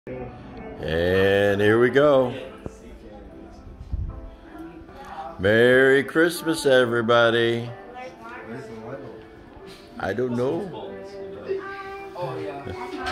And here we go. Merry Christmas, everybody. I don't know. Oh, yeah.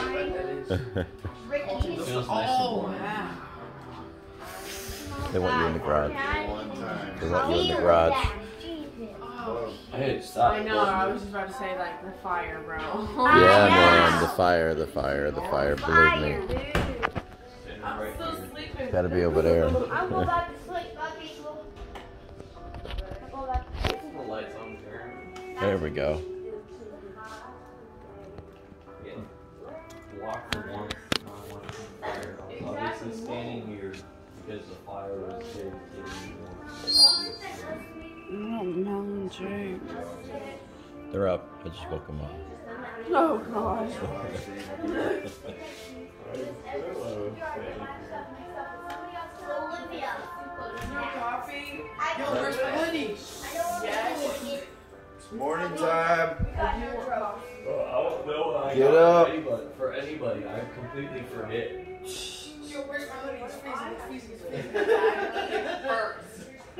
They want you in the garage. They want you in the garage. Hey, stop. I know, I was just about to say, like, the fire, bro. Yeah, man, the fire, believe me. I'm still sleeping. Gotta be over there. I'll go back to sleep. I'll go back to sleep. The lights on, There we go. Walk for once, not one from fire. I was obviously standing here because the fire was dedicated Oh, Melon Jake. They're up. I just woke them up. Oh, gosh. Olivia. Coffee? Yo, where's my hoodie? Morning time. Get up. For anybody, I completely forget. Yo, where's my hoodie? It's freezing. It burns.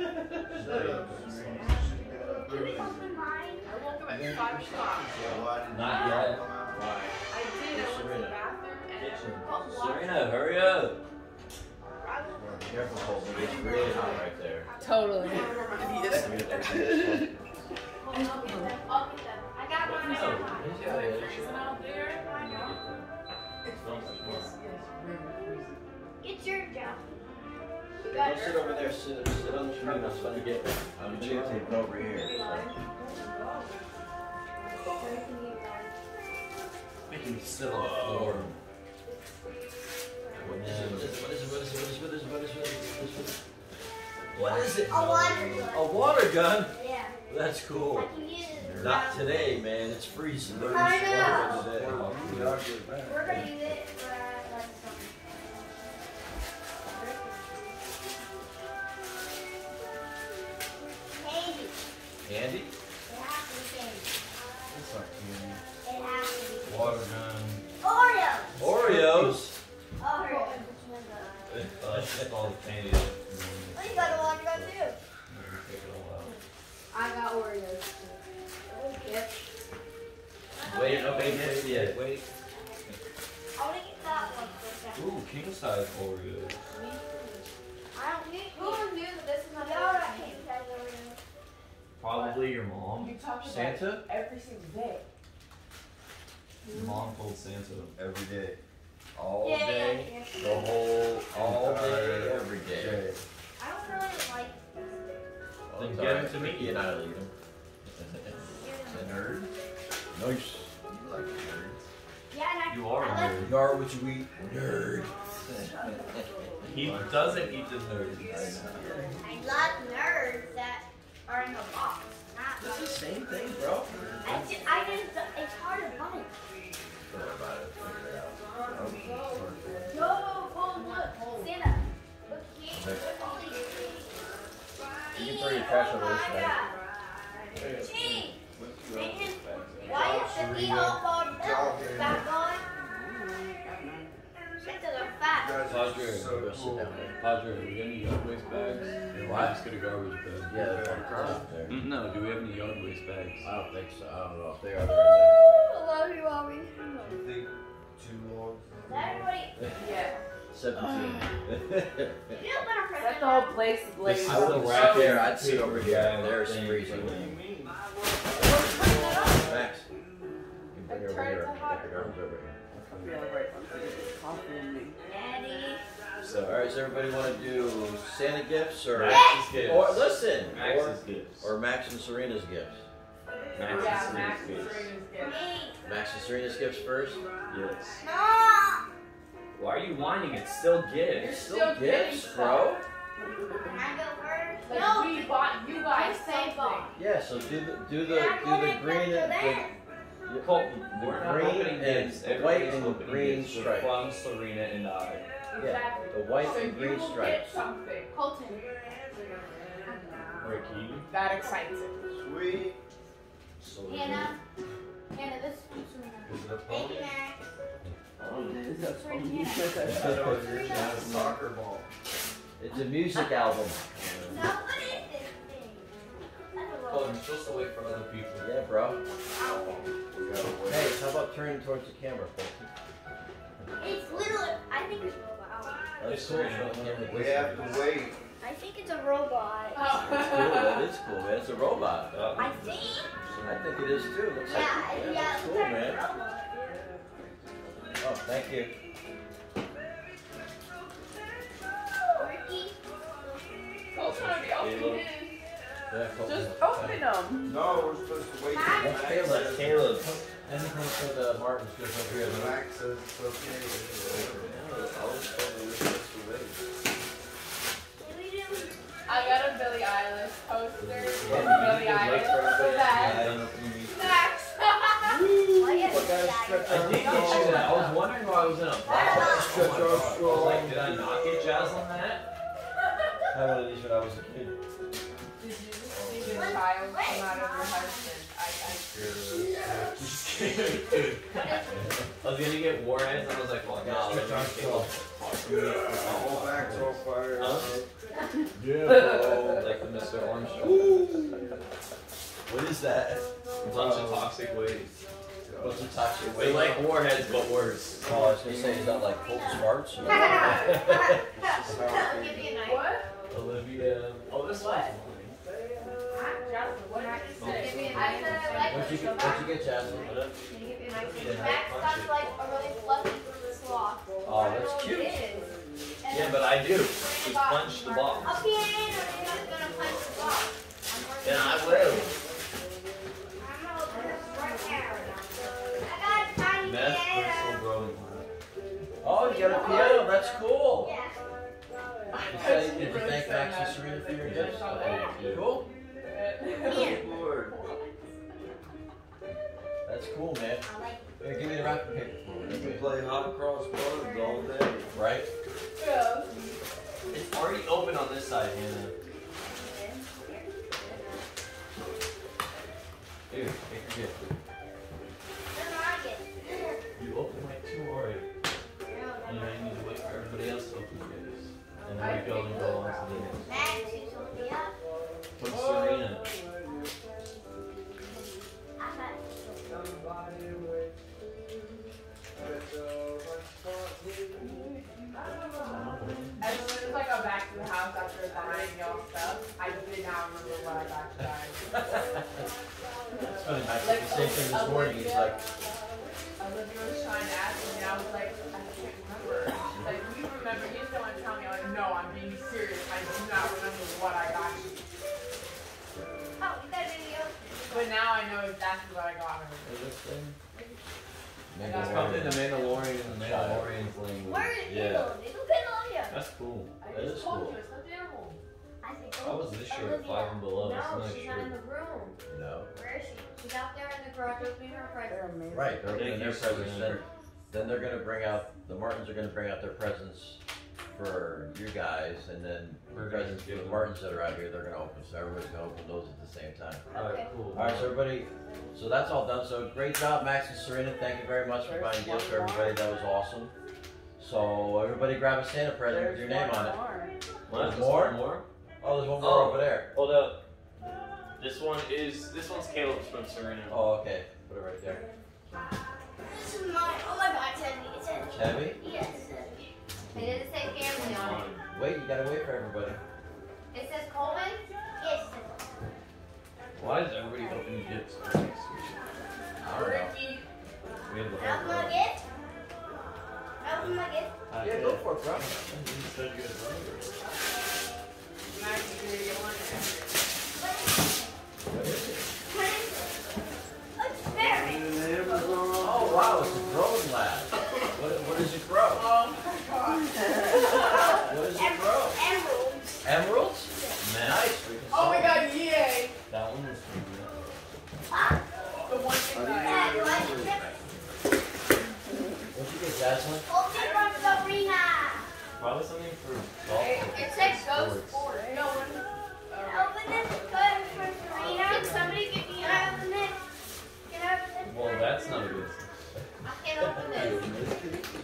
I woke up at 5 o'clock. Not yet. I did. I went to the bathroom and Serena, hurry up. Careful, Colton. It's really hot right there. Totally. I got mine. Out there. Get your job. Don't sit over there. Sit on the screen. That's fun to get. I'm chair tape over here. Making me sit on the floor. What is it? A water gun. A water gun? Yeah. That's cool. I can use it. Not today, man. It's freezing. I know. Today. We're gonna use it for like something. Candy. Candy? It has to be candy. That's not candy. It has to be. Water gun. Oreos. Oreos? Oreos. That's just all the candy. Oh, you got a water gun too. I got Oreos. Yep. Wait, okay, yeah, wait. I want to get that one for a second. Ooh, king size Oreos. I don't need. Who knew that this is not king size Oreos? Probably your mom. You talk about Santa? every single day. Your mom told Santa Every day. all Yeah, day, yeah. the whole, all day, every day. I don't really like. Then give them to me. And I leave them. A nerd? Nice. You like nerds. Yeah, and You are a I like. nerd. You are what you eat. Nerd. He doesn't eat the nerds. I love nerds that are in the box. Not It's the like, same thing, bro. it's hard to find. Don't worry about it. Figure it out. Yo, look, Santa. Look here. You can throw your trash over this way. Gee, why is the default mode back on? Santa, they're fat. Padre, So go sit cool. down there. Padre, we got any yard waste bags? What? Just get a garbage bag. Yeah, they're on the up there. No, do we have any yard waste bags? I don't think so. I don't know if they are. I love you, Mommy. You think too long? Everybody, Yeah. 17. you feel better for Set the whole place ablaze. I would right there. I'd sit over here. There's freezing. Max, you can bring it over here. Get the garbage over here. Daddy. So, all right. Does everybody want to do Santa gifts or Max's gifts. or listen Max's gifts. or Max and Serena's gifts? Max's Yeah, Max gifts. is Serena's gift. Me. Max and Serena's gifts first. Yes. No. Why are you whining? It's still You're gifts. still Gifts, getting bro. Can I go first? Like, we bought you guys Say something. ball. Yeah. So do the Yeah, I'm going green after and that. Colton, the we're not green opening and gifts. white Everybody's and opening green gifts stripe. from Serena and I. Exactly. the white So and you green will stripes. get something. Colton. Ricky. That excites it. Sweet. Hannah. Hannah, this is Serena. Is it a Thank pony? you, Max. Soccer ball. It's a music album. Now what is this thing? That's a Oh, robot. you're supposed to wait for other people. Yeah, bro. We gotta wait. Hey, how about turning towards the camera, Colton? It's little. I think it's a robot. That's cool. Show the camera We this. have to wait. I think it's a robot. That's cool. That is cool, man. It's a robot. I think. I think it is too. Looks like Yeah, it. yeah. That's cool, man. Oh, thank you. Ricky. Cole's trying to be open his. Yeah, Colton. Just open them. No, we're supposed to wait. That's Caleb. Caleb. Anything for the Martins goes over here. Max says it's okay. I was told we were supposed to wait. I got a Billie Eilish poster. Yeah, Billie Eilish. For that. Max. I did get you that. I was wondering why I was in a box. I was like, did I not get Jazz on that? I had one of these when I was a kid. Did you just see your child come out of your husband? I was gonna get Warheads and I was like, well, no, let me get The whole back's all fired up. Yeah, like the Mr. Orange show. What is that? A bunch of toxic waste. What's the toxic They waste? like Warheads, but worse. Oh, I was gonna say, is that like Colton Smarts? Or... Give me a knife. What? Olivia. Oh, this one. What did you say? Give me a knife. What'd you get, Jasmine? Can you give me a knife? Max got like a really fluffy sloth. Oh, that's cute. It is. Yeah, but I do. Just punch the box. A piano, you're not gonna punch the box. Then I will. I'm gonna open this right now. I got a tiny Meth piano. crystal growing. Oh, you got a piano. That's cool. Yeah. Did you thank Max and Serena for your gifts? Cool. Here. Lord. That's cool, man. I like Here, give me the wrapping paper. You can play hot cross buns all day. Right? Yeah. It's already open on this side, Hannah. Here, take your gift. You opened like two already. And I need to wait for everybody else to open theirs. And then we go and go on to the next. Max, you told me up. From Serena. As soon as I got back to the house after buying y'all stuff, I did not remember what I got you guys. It's funny, Max did the same thing this morning. He's like, Olivia was trying to ask me, and I was like, I can't remember. She's like, do you remember? You just don't want to tell me. I'm like, no, I'm being serious. I do not remember what I got you. Oh, you got a video? But now I know exactly what I got her. "Is this thing?" It's called in the Mandalorian and the Mandalorian's language. Where is Yeah. Little? Little Colombia. That's cool. I That just is told cool. you, it's not the animal. I think I was this year at 5 and below. It's No, not she's not in sure. the room. No. Where is she? She's out there in the garage opening her presents. Right, they're opening Thank their you, presents. Serena. Then they're gonna bring out, the Martins are gonna bring out their presents for you guys, and then the presents for the Martins that are out here, they're gonna open, so everybody's gonna open those at the same time. Alright, cool. Alright, so everybody, so that's all done, so great job, Max and Serena, thank you very much for buying gifts for everybody, that was awesome. So, everybody grab a Santa present with your name on it. What? There's Just more? one more? Oh, there's one more Oh. over there. Hold up. This one's Caleb's from Serena. Oh, okay, put it right there. This is mine. Oh my god, it's heavy. It's heavy. It's heavy? Yes, it's heavy. It doesn't say family on it. Wait, you gotta wait for everybody. It says Coleman? Yes. Why is everybody opening gifts for next week? I don't know. Ricky. We have the Open my whole gift? Open my gift? Yeah, go for it, bro. Max, you're gonna get one. What is it? It's very. Oh, wow, it's a growing lab. What does it grow? Oh my god. What does it grow? Emeralds. Emeralds? Man, Nice. we can Oh sell my them. god, yay. that one was pretty good. The one thing that Dad, do I need to What'd you get, Jasmine? open from Sabrina? Probably something for golf. It says Ghost Sport. No one. Open this card for Serena. Can somebody get me out of this? Can I open this? Well, that's not a good I can't open this.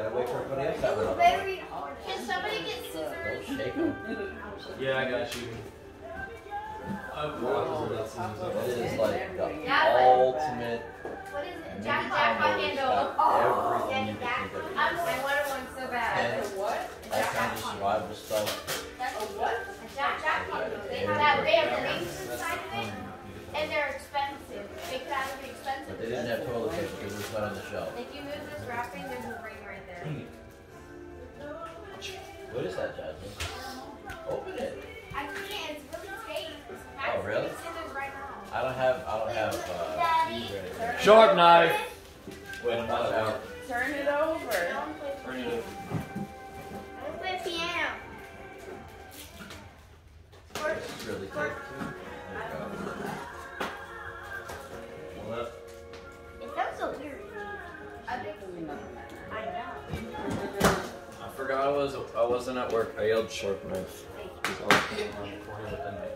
gotta wait for everybody else to have It was another one. very hard. Can somebody get scissors? Don't shake them. Yeah, I got you. I've watched that season. It is like the Yeah, but- ultimate. What is it? mini Jack combo. Jackpot It's handle. got Oh, everything you Jack can Jack. think of. I wanted one so bad. And What? all kinds of survival stuff. That's A what? a Jack Jack handle. They have rings inside of it, and they're expensive. They could either be expensive. But they didn't have toilet paper because it was not on the shelf. If you move this wrapping, there's a ring right there. What is that, Jasmine? Open it. I can't. It's really tight. Oh, really? Scissors right now. I don't have Daddy. these or anything. Sharp knife. Wait, I'm Watch not out. out. Turn it over. I don't play Turn it over. I play piano. This is really thick too. There you Hold up. It sounds so weird. I think I know. I forgot I wasn't at work. I yelled sharp knife. Because I was putting on the corner with the knife.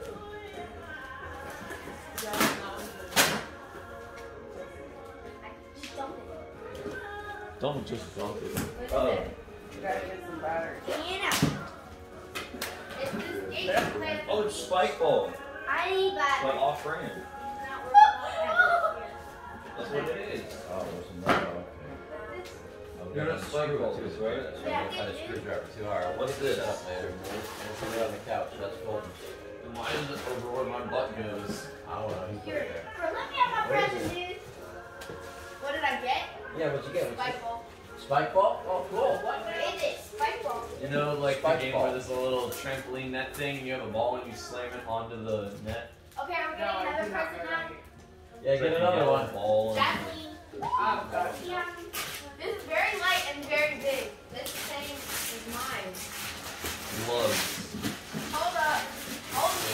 Just dump it. Don't just dump it. What is Oh. it? You gotta get some battery. Piano. It's this game you play. Oh, it's spike ball. I need But that. off brand. Not working. That's what it is. go. Oh, there's another. Okay. I've You're got not a spike screw balls, too. right? So I'm gonna find a screwdriver too. All right, What's this? Set up later. We'll put it on the couch. That's cool. And why is it over where my butt goes? I don't know. You put Here. it there. Bro, let me have my What is present, dude. What did I get? Yeah, what'd you get? Spike ball. Spike ball? Oh, cool. What is it? Spike ball. You know, like the Spike game ball. where there's a little trampoline net thing, and you have a ball and you slam it onto the net. Okay, are we No, getting I another do not present know now? that. Yeah, It's get like a another yellow one. Ball and Jacqueline. I've got you. Yeah. This is very light and very big. This thing is mine. gloves. Hold up. Hold it.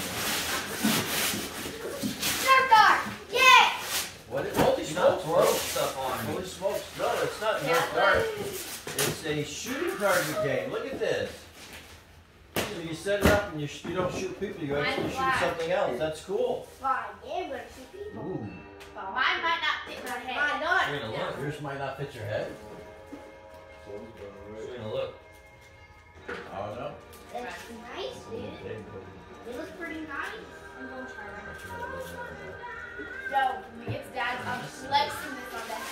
Nerf dart. Yeah. What is, holy Not smokes, throw bro. stuff on me. Holy smokes. No, it's not Yeah. Nerf dart. It's a shooting target game. Look at this. So you set it up and you don't shoot people, you actually Mine's shoot black. something else. That's cool. Fine. Yeah, we're gonna shoot people. Ooh. Mine might not fit my head. Mine not. You're gonna look. Yours might not fit your head. You're gonna look. I don't know. That's nice, dude. It looks pretty nice. I'm gonna try that. Yo, when we get to Dad's, I'm flexing this on that.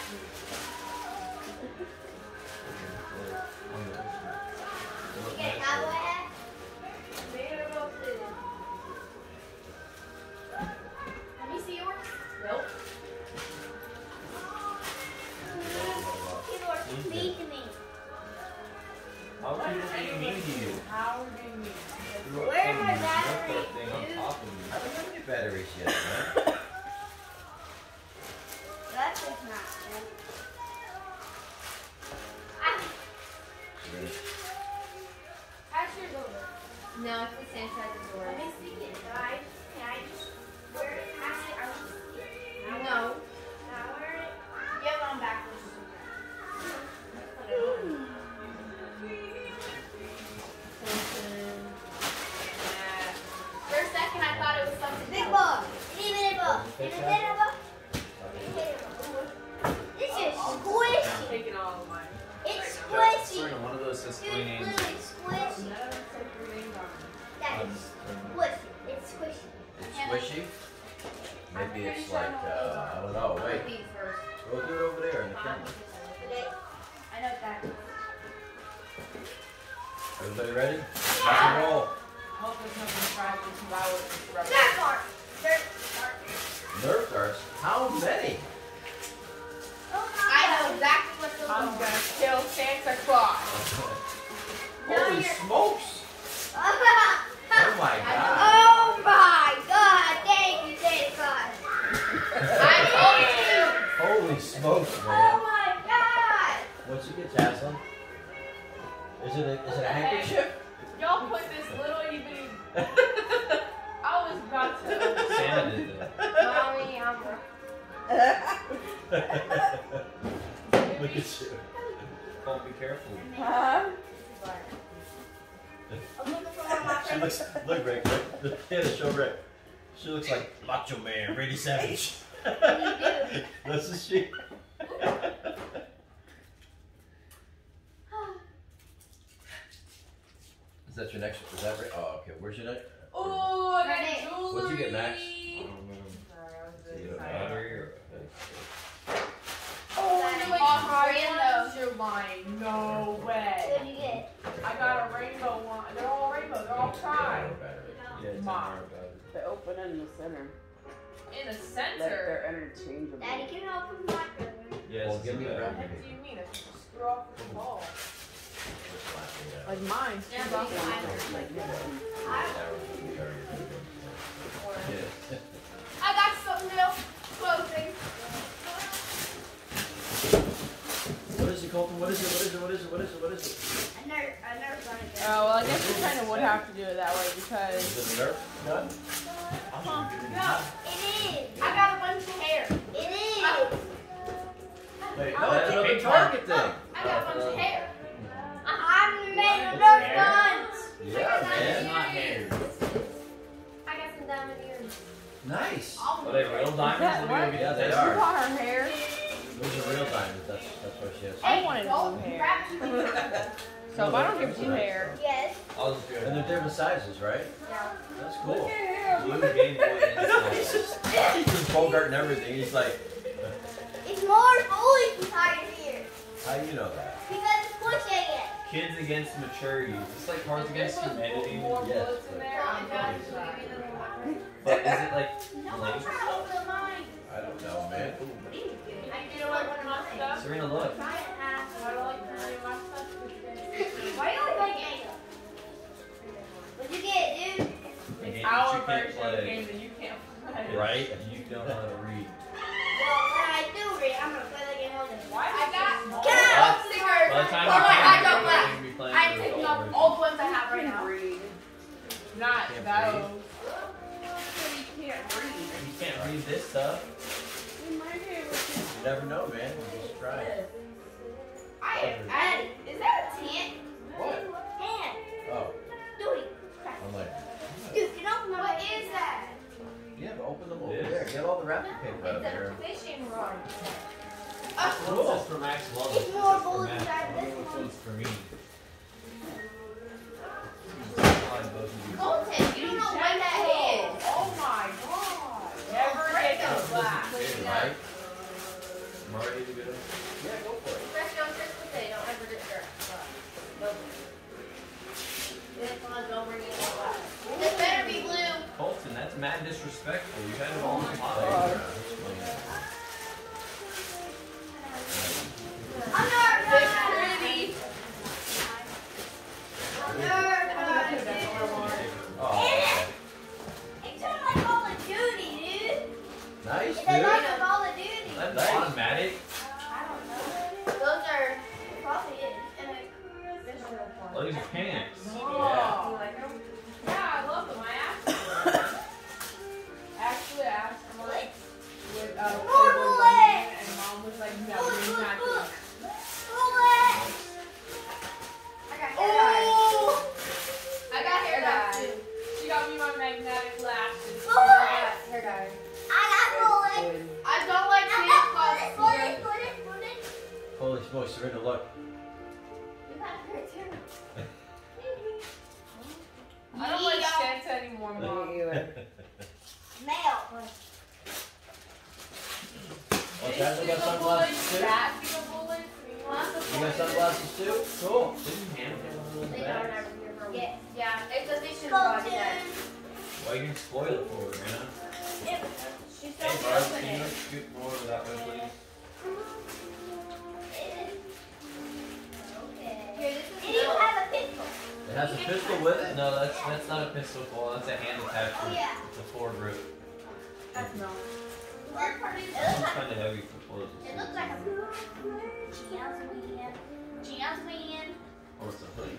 You get a cowboy hat? Maybe we'll both do. Let me see yours. Nope. People are mean to me. How are people being mean to you? How are you mean? Where are my batteries, Thing on dude? top of I you. don't have any batteries yet, man. That's just not good. How's yours over? No, it's the same size as yours. Let me see it, guys. Can I just wear it? Actually, I want to see it. No. Can I wear it? You have it on backwards. Put it on. For a second, I thought it was something. Big ball. Big ball. This is squishy. Taking all of mine. It's squishy. Serena, one of those says Dude, three names. literally squishy. None of them said your names on them. That is squishy. It's squishy. It's squishy. Maybe it's like, I don't know. Wait, These first. we'll do it over there in the camera. I know that. Everybody ready? Rock and roll. Hope there's nothing fried because I would disrupt. Nerf dart. Nerf darts. How many? I know exactly what those I'm are. gonna kill Santa Claus. Holy you're- smokes! Oh my god. Oh my God! Thank you, Santa Claus. I told you. Holy smokes, Oh man. my God! What'd you get, Jaslyn? Is it a handkerchief? Y'all put this little even. I was about to. Santa did that. Mommy, I'm. Look at you. Oh, be careful. Huh? I'm looking for one of my She friends. looks, look, Rick, Rick. Yeah, show Rick. She looks like Macho Man, Randy Savage. What do you do? This is she. your next? Is that right? Oh, okay. Where's your next? Oh, I got jewelry. What'd you get, Max? I don't remember. Sorry, I was Is really it a excited. battery or Oh, That's no, like awesome. brands you're lying. No way. What'd you get? I got a rainbow one. They're all rainbow. They're all pride. Yeah, it's Mom. They open in the center. In the Like center. they're interchangeable. Daddy, can you open my present? Yes, Well, it's give a me a What the battery. heck do you mean? It's just screw off the ball. Like mine. Yeah, She's but also you like this. I got something else. Clothing. What is it, Colton? What is it? What is it? What is it? What is it? What is it? I never done it. Oh, well, I guess you kind of would have to do it that way because. Is it Nerf gun? No, it is. I got a bunch of hair. It is. Wait, I no, want that's to- another Target thing. I got a bunch of hair. I made a Nerf guns. Yeah, It's man. not hair. I got some diamond earrings. Nice. Are they real diamonds? that Let me what? go get Yeah, they this. are. You got her hair. Those are real diamonds. That's what she has. I wanted don't blue hair. grab it. So if I don't give you hair. Yes. I'll just do it. And they're different sizes, right? Yeah. That's cool. Blue Game Boy install. He's just Bogart and everything. He's like, It's more bullies inside of here. how do you know that? Because it's pushing it. Kids Against Maturity. It's like Cards Against Humanity. More Yes. bullets in there. I'm done. But is it like No, I'm linked? trying to open mine. I don't know, man. I didn't want one of my stuff. Serena, look. Try it, I don't like really my stuff. Why you always like Angle? What'd you get, dude? A game Our that you version of the can't game that you can't play. play. Right? And you don't know how to read. Well, when I do read, I'm gonna play the game all day. Why I got. Can Can I open the card? By the time All you right, can, I don't you're laugh. gonna be playing I'm with taking adult off version. all the ones I have right now. Breed. Not Can't those. You can't breed. You can't read this stuff. In my game, You never know, man. You just try it. Is that a tent? What? Hand. Oh, Dude, I'm like, dude, you know what is that? yeah, but open them over It is. there. Get all the wrapping paper out of there. Fishing rod. What's this for Max Love? It's more bullets inside this This one. one's for me. Slide both of you. Colton, you don't know what that is. Oh my god. Never Break get those. the black. Right? I'm already to go. Yeah, go for it. Fresh young Chris potato, never did dirt. This better be blue. Colton, that's mad disrespectful. You had it all in the pot. I'm not Big gonna. pretty. I'm not gonna. Oh, okay. It's just like Call of Duty, dude. Nice, It's dude. like Call of Duty. That's Nice. automatic. I don't know. Those are probably it. And like, Oh, these are pants. Oh. Yeah, I love them. I asked for them. Actually, I asked for mine with More Playboy bullets. Bunny, and Mom was like, no, you're not doing that. bullet. I got hair dye. Oh! I got hair dye too. She got me my magnetic lashes. Bullet. Hair dye. I got bullet. Good. I don't like Santa Claus. Bullet. Holy smokes, Serena, look. You got hair too. I don't like Santa anymore, Mom. Me either. Male. Oh, Chad, you got sunglasses too? Basket of bullets. You got sunglasses too? Cool. Didn't hand him one of They those don't bags. ever hear from me. Yeah, it's a fishing Colton. rod. Yeah. Why you didn't spoil it for her, man? She's Hey, so Barb, open can you it. scoot more of that way, please? Here, this It is even milk. has a pistol. It has a pistol with it? No, that's not a pistol ball. That's a hand Oh attachment. yeah. It's a foregrip. That's milk. It It's looks like kind of heavy for clothes. It looks like a Jasmine. Or it's a hoodie.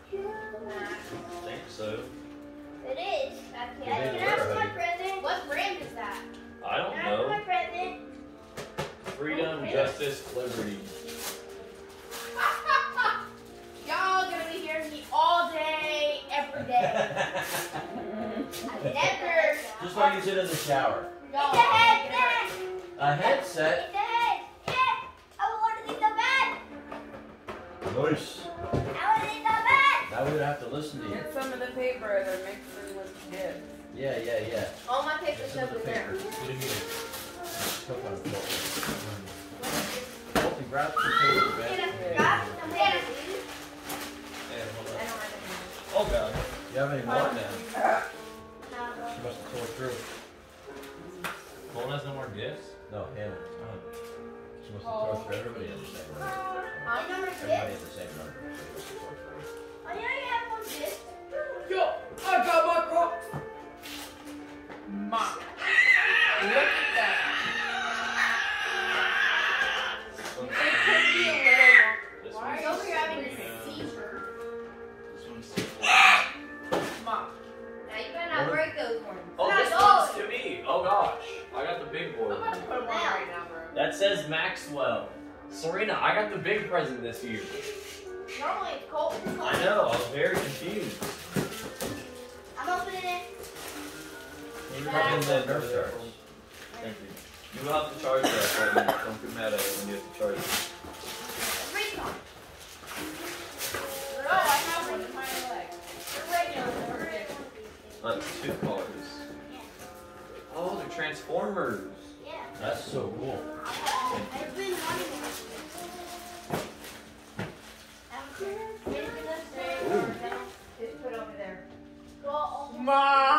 I think so. It is. It Can I is have very my heavy. present? What brand is that? I don't Can I have my know. present? Freedom, justice, liberty. Y'all gonna be hearing me all day, every day. Never. Just like you did in the shower. It's a headset. A headset? It's a head. Yeah. I want to see the bed. Nice. I want to see the bed. Now we're gonna have to listen to you. Get some of the paper. They're mixing with gifts. Yeah. All my paper Some stuff of is the there. paper. What do you mean? Come on, Colton, grab some paper, man. Grab some paper, dude. Hey, hold I on. don't write them. Oh god. You have any more? Now. She must have tore through. Colton has no more gifts? No, Hannah. She must have tore through. Everybody has the same number. How number Everybody six? has the same number. So she must have tore through. Oh, yeah, you have one six. Yo, I got my crocs. Mom, look at that. This one's It took me a little long. This Why one's are Over here having a yeah. seizure. This one's Mom, Now you better not break those ones. Oh, this Not one's to me. Oh gosh, I got the big I'm boy. about to put them on right now, bro. That says Maxwell. Serena, I got the big present this year. Normally it's cold. I know, I was very confused. I'm opening it. You have in the Nerf darts. Thank you. You will have to charge that, so don't get mad at it when you have to charge it. Recon. No, I have one in my leg. The regular version. That's 2 colors. Oh, they're Transformers. Yeah. That's so cool. I've been wanting it. Just put over there. Well, Mom! I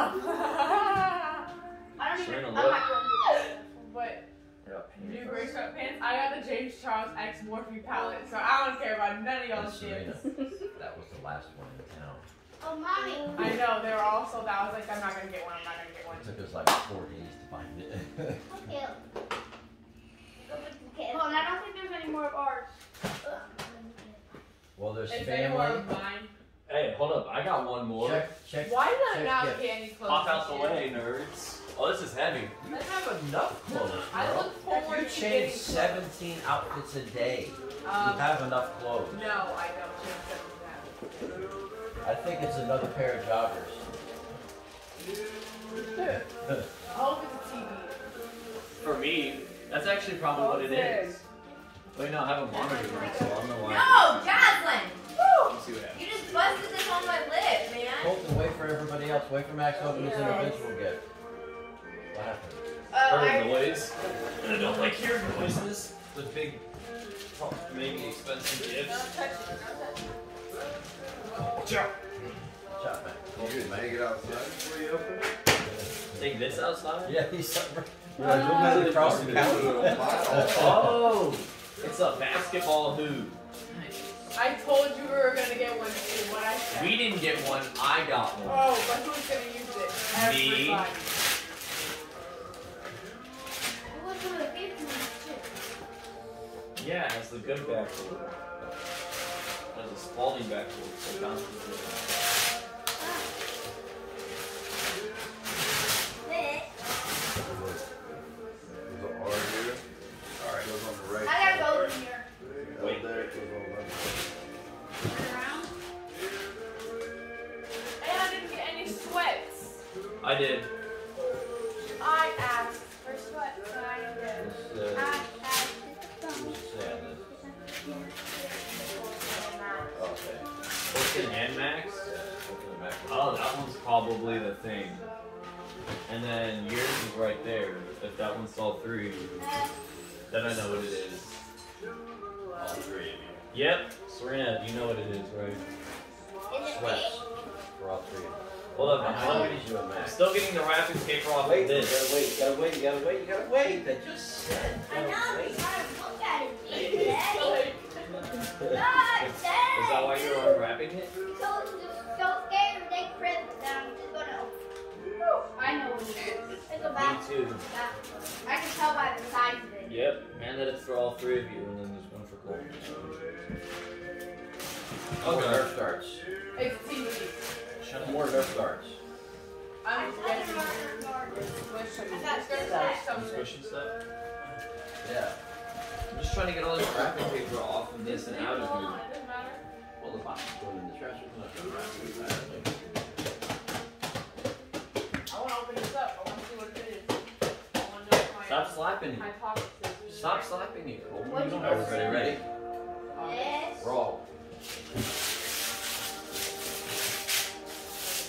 don't even. Serena, I'm look. not going to do that. But I got new paint. gray sweatpants, I got the James Charles X Morphe palette, so I don't care about none of And y'all's Serena, shit. that was the last one in town. Oh, mommy. I know, they were all sold out. I was like, I'm not gonna get one, I'm not gonna get one. It took us like 4 days to find it. Okay. Well, and I don't think there's any more of ours. Well, there's Is there any more family. of mine? Hey, hold up, I got one more. Check. Why did I check not gift. get any clothes? Pop out the this year? way, nerds. Oh, this is heavy. You have enough clothes, I girl. look forward You to change getting 17 outfits a day. You Um, have enough clothes. no, I don't change that. I think it's another pair of joggers. I hope it's a TV. For me, that's actually probably what it is. Wait, no, I have a monitor, so I don't know why. No, Jocelyn! Let's see what happens. You just busted this on my lip, man. Colton, wait for everybody else. Wait for Max to open his individual gift. What happened? Heard noise. And I don't like hearing noises. The big, maybe expensive Don't gifts. touch it, don't touch it. Chop, Max. You can take it outside before you open it? Take this outside? Yeah, he's moving across the county. Oh, it's a basketball hoop. I told you we were gonna get one too. What I said. We didn't get one, I got one. Oh, but who's gonna use it? Me. Everybody. Yeah, it has the good backboard. It has a Spalding backboard, so it bounces it. There's an R here. Alright. Goes on the right. I gotta go in here. Wait there, it goes on the Turn around. And I didn't get any sweats. I did. I asked for sweats and I didn't get it. This, I sadness. Okay. Ocean and Max? Open the back. Oh, that one's probably the thing. And then yours is right there. If that one's all 3, then I know what it is. All 3 of you. Yep. Serena, you know what it is, right? Is it Sweats. me? For all 3 of you. Hold up, How I'm many is you and I'm Max? still getting the wrapping paper off Wait, of you this. gotta wait, you gotta wait, you gotta wait. I just said. I know. I'm trying to look at it. It's Daddy. like, God, Is that why you're unwrapping it? So scared to take presents that I'm just gonna open. I know what it is. It's a Me back. too. I can tell by the size of it. Yep. And that it's for all 3 of you, and then there's one for Cole. More Okay. Nerf darts. it's TV. Shut More Nerf darts. I'm guessing I I'm squishing stuff. Yeah. I'm just trying to get all this wrapping paper off of this and out of Hold here. on, it doesn't matter. Well, the box is going in the trash. It's not gonna wrap it badly. I wanna open this up. I wanna see what it is. I wanna know what Stop slapping my it. hypothesis is. Stop slapping it, Cole. What'd you Everybody ready? Yes. Roll.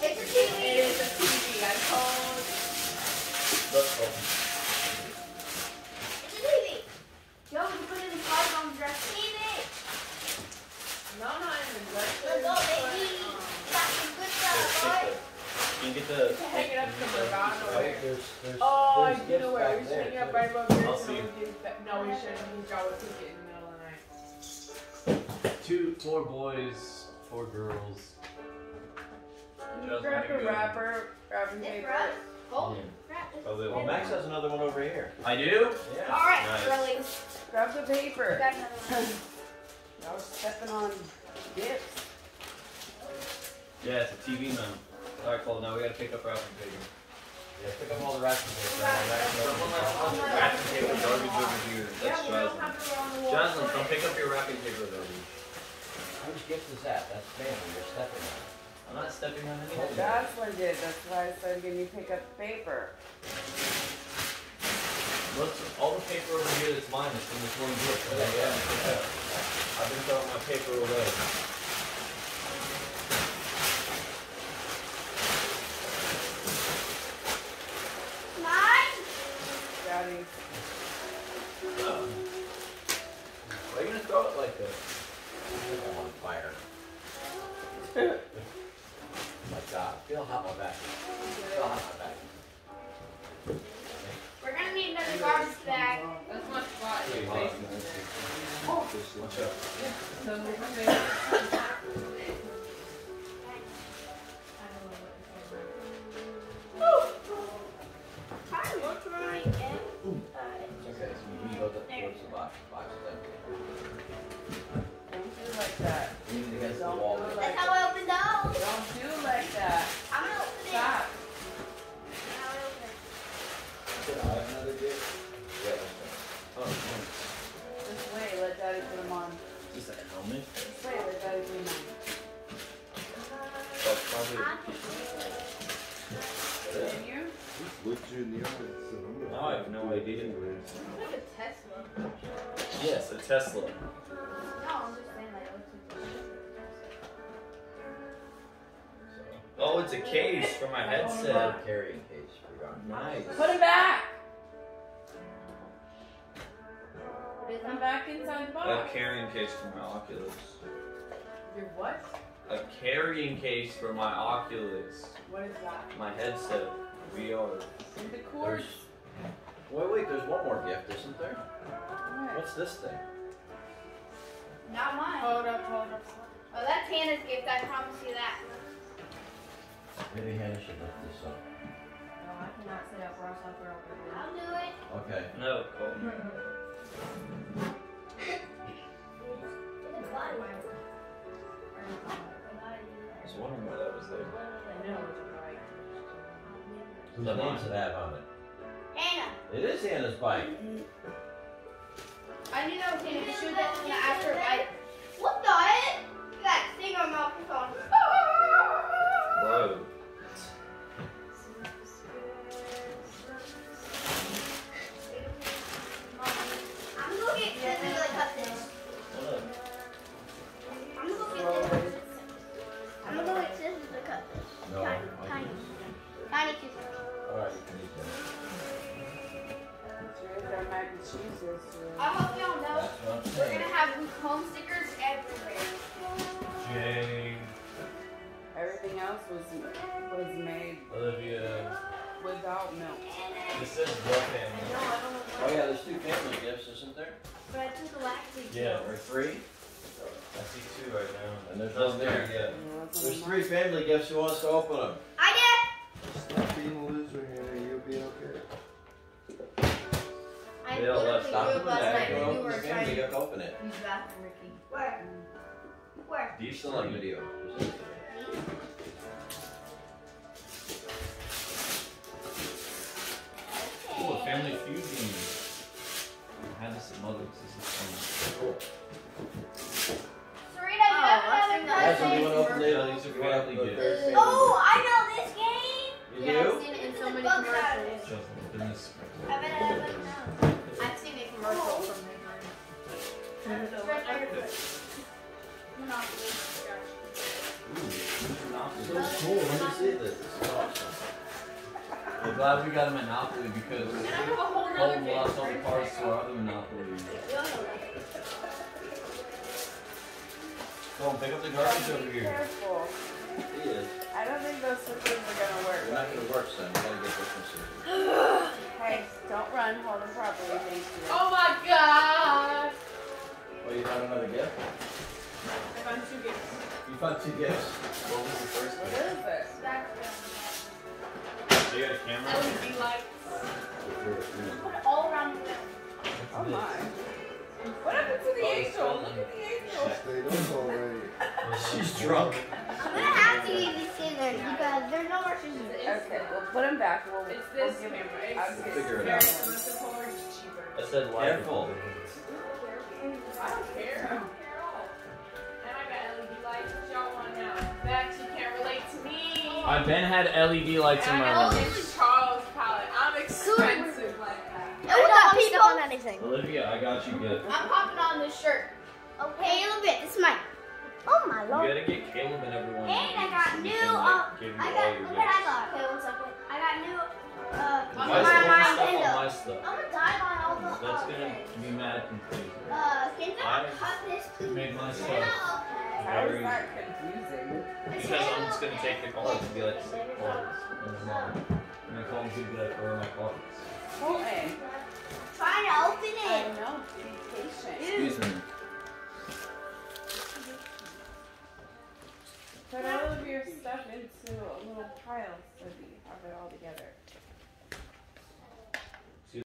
It's a TV. It is a TV. I told. Let's go. It's a TV. Yo, we can put it in the car on the dress. TV. No, not even dress. Let's go, baby. Got some good stuff, boy. You can get the. Hang it up to my God. Right, there's Oh, I there's do know gifts where. back We should there, hang it up too. right above there. I'll so see. we can- No, we shouldn't. He's got a ticket in the middle of the night. 4 boys, 4 girls. Can you grab the wrapper, wrapping This paper? rough. Oh, Yeah. crap. This Oh, they Well, will. Max has another one over here. I do? Yeah. All right, Nice. girlies. Grab the We paper. got another one. I was stepping on gifts. Yeah, it's a TV mount. Alright, Cole, now we gotta pick up wrapping paper. Yeah, pick up all the wrapping paper. Wrapping paper, garbage over here. Yeah, That's we don't Jocelyn. have to go on the wall. Jocelyn, come pick up your wrapping paper, though. Whose gift is that? That's family. You're stepping on it. I'm not stepping on anything. That's what I did. That's why I said, can you pick up the paper? Look, all the paper over here that's mine is from this one gift. I've been throwing my paper away. Mine. Daddy. Why are you gonna throw it like this? I'm on fire. My God, feel hot my back. Feel hot my back. We're gonna need another garbage bag. That's my spot in your Hey, face. Watch out. So we're gonna- What's right again? Okay, so you go to the box. Box is empty. Don't do like that. Lean it against the Don't wall. do there. That's how I open those. Don't do like that. I'm gonna open it. Stop. How I open it. Should I have another gift? Yeah, that's fine. Oh, nice. This way, let Daddy put them on. Is this a helmet? This way, let Daddy put them on. Oh, probably. Can you? Looked you in the eye. So I'm gonna Now I have no idea. It's like a Tesla. Yes, a Tesla. No, I'm just saying like it looks like Oh, it's a case for my headset. Carrying case. Forgot. Nice. Put them back. What is Put them that? back inside the A box. carrying case for my Oculus. Your what? A carrying case for my Oculus. What is that? My headset. VR. See the cords? Wait, there's one more gift, isn't there? What? What's this thing? Not mine. Hold up, hold up. Oh, that's Hannah's gift. I promise you that. Maybe Hannah should lift this up. No, I cannot sit up or else I'll throw up. I'll do it. Okay. No, Cole. It's a body. I was wondering why that was there. I know it's right. Whose name does it have on it? Hannah. It is Hannah's bike. I knew that was Hannah. She was that one after I. What the heck? You got a thing on my microphone. Bro. I'm gonna get scissors to cut this. What up? I'm gonna go get scissors. I'm gonna go get scissors to cut this. No. Tiny, I tiny, can- tiny scissors. Alright, you can eat that. There's our mac and cheese yesterday. I hope y'all know That's what I'm we're saying. gonna have home stickers everywhere. Jane. Everything else was made Olivia. without milk. This is your family. No, I don't know Oh what. yeah, there's 2 family gifts, isn't there? But I took the lactic. Yeah. Or 3? I see 2 right now. And there's Oh, one there, there. yeah. There's 3 family gifts. Who wants to open them? I did. Stop being a loser, Hannah. You'll be okay. I They all left. literally Stop grew them up last there. night Go when you open were the trying family to gift. Open it. Use the bathroom, Ricky. Where? Where? Deep Still on sleep. video. Ooh, a Family Feud game. I had this at Mother's. This is fun. Serena, you have let's another do that. That's what you cousin. want to open it. Yeah, these are family gifts. Oh, I know this game. You Yeah, I've do? seen it in This so is many the bug out of commercials. it. Just open this. I bet I know. I've seen a commercial from the Right there. Monopoly. Ooh, these are Monopoly. So cool. Let me see this. This is awesome. I'm glad we got a Monopoly because And I have a whole nother Colton thing. lost all the cards to our other Monopoly. Colton, pick up the garbage over Be here. careful. He is. I don't think those scissors are gonna work. They're not gonna work, son. You gotta get different scissors. Hey, don't run. Hold them properly. Thank you. Oh my god! Oh, you found another gift? I found 2 gifts. You found 2 gifts? What was the first What one? is it? So you got a camera? LED lights. Put it all around the room. Oh my. What happened to the angel? Look at the angel. Stayed up all night. She's drunk. I'm gonna have to use these scissors because there's no more scissors. Okay, we'll put them back. We'll, It's we'll this give camera. I'll It's get figure it very out. expensive for it's cheaper. I said light. Careful. I don't care. And I got LED lights. What y'all want now? That you can't relate to me. Ben had LED lights in And my I got room. the Charles palette. I'm expensive like that. And we got people on anything. Olivia, I got you good. I'm popping on this shirt. Okay, a little bit. This is mine. Oh my You lord. gotta get Caleb and everyone. And I got so we new, can, like, give you I all got, your look what I gifts. got. Okay, one second. I got new, My my stuff, my Nintendo. stuff. I'm gonna dive on all the, That's gonna be mad confusing. can I I cut this please? Made my stuff How is very. that confusing? Because I'm just gonna take the cards and be like, cards. And then Colin's gonna be like, where are my cards? Colton,